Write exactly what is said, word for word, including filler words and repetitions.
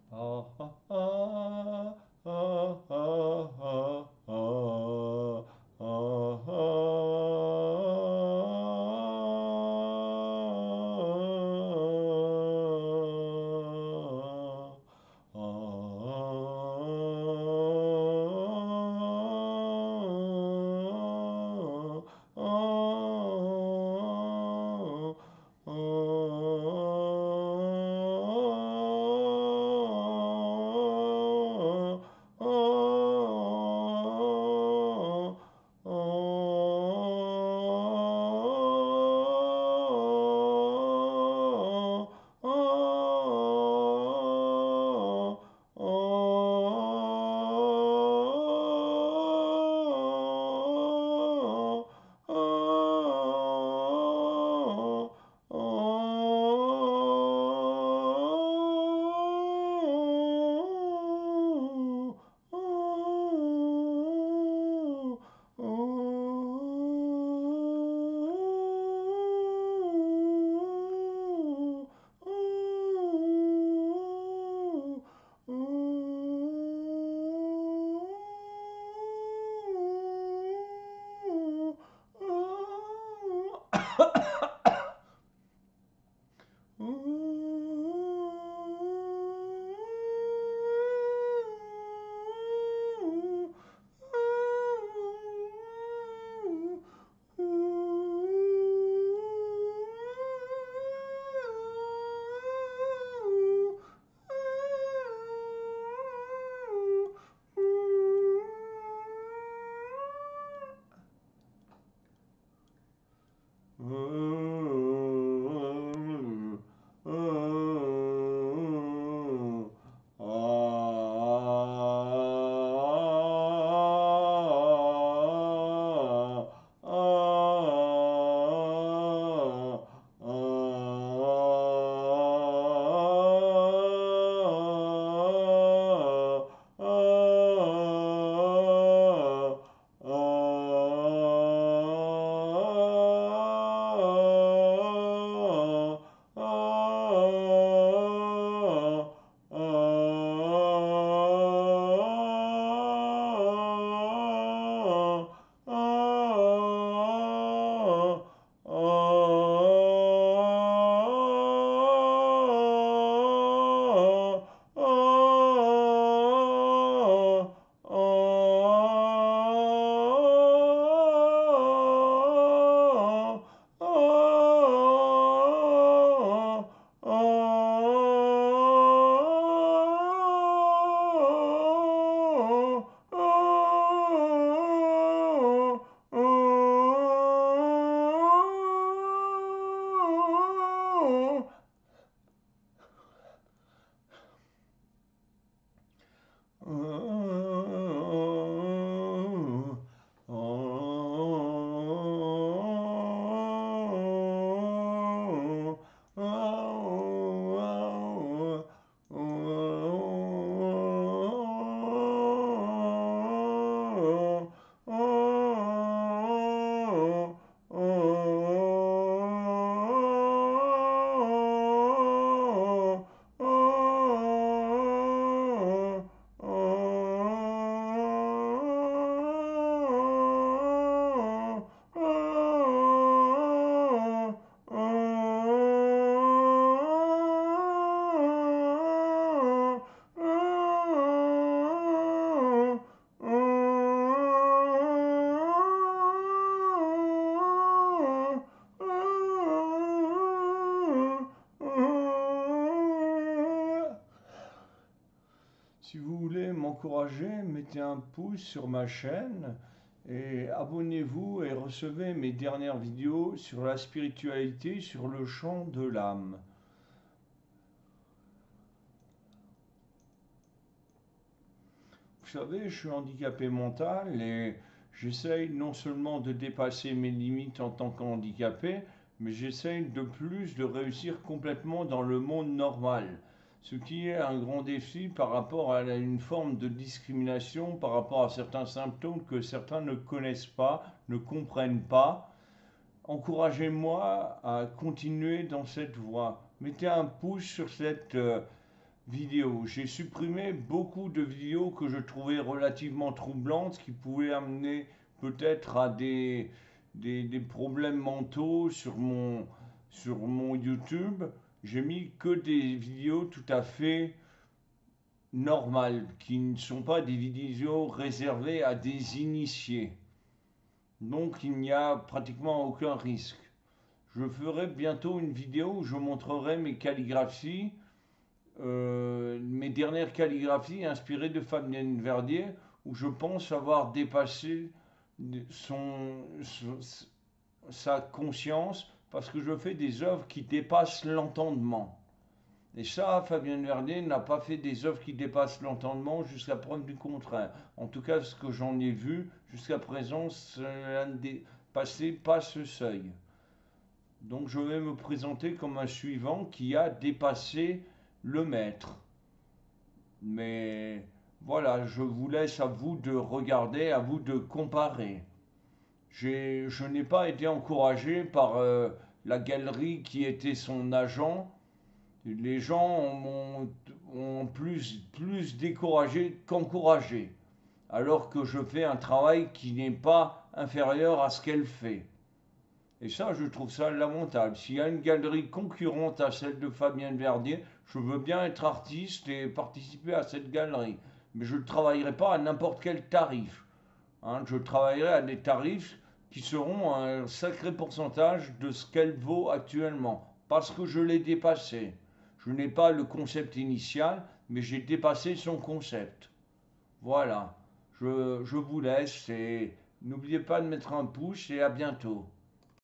Ah, ah, ah, ah, ah, ah, ah, ah, Si vous voulez m'encourager, mettez un pouce sur ma chaîne et abonnez-vous et recevez mes dernières vidéos sur la spiritualité, sur le chant de l'âme. Vous savez, je suis handicapé mental et j'essaye non seulement de dépasser mes limites en tant qu'handicapé, mais j'essaye de plus de réussir complètement dans le monde normal. Ce qui est un grand défi par rapport à une forme de discrimination, par rapport à certains symptômes que certains ne connaissent pas, ne comprennent pas. Encouragez-moi à continuer dans cette voie. Mettez un pouce sur cette euh, vidéos. J'ai supprimé beaucoup de vidéos que je trouvais relativement troublantes, qui pouvaient amener peut-être à des, des, des problèmes mentaux sur mon, sur mon YouTube. J'ai mis que des vidéos tout à fait normales, qui ne sont pas des vidéos réservées à des initiés. Donc il n'y a pratiquement aucun risque. Je ferai bientôt une vidéo où je montrerai mes calligraphies, euh, mes dernières calligraphies inspirées de Fabienne Verdier, où je pense avoir dépassé son, son- sa conscience, parce que je fais des œuvres qui dépassent l'entendement. Et ça, Fabienne Verdier n'a pas fait des œuvres qui dépassent l'entendement jusqu'à preuve du contraire. En tout cas, ce que j'en ai vu jusqu'à présent, cela ne dépassait pas ce seuil. Donc je vais me présenter comme un suivant qui a dépassé le maître. Mais voilà, je vous laisse à vous de regarder, à vous de comparer. J'ai- je n'ai pas été encouragé par euh, la galerie qui était son agent. Les gens m'ont ont plus, plus découragé qu'encouragé, alors que je fais un travail qui n'est pas inférieur à ce qu'elle fait. Et ça, je trouve ça lamentable. S'il y a une galerie concurrente à celle de Fabien Verdier, je veux bien être artiste et participer à cette galerie. Mais je ne travaillerai pas à n'importe quel tarif. Hein. Je travaillerai à des tarifs qui seront un sacré pourcentage de ce qu'elle vaut actuellement. Parce que je l'ai dépassé. Je n'ai pas le concept initial, mais j'ai dépassé son concept. Voilà. Je, je vous laisse et n'oubliez pas de mettre un pouce et à bientôt.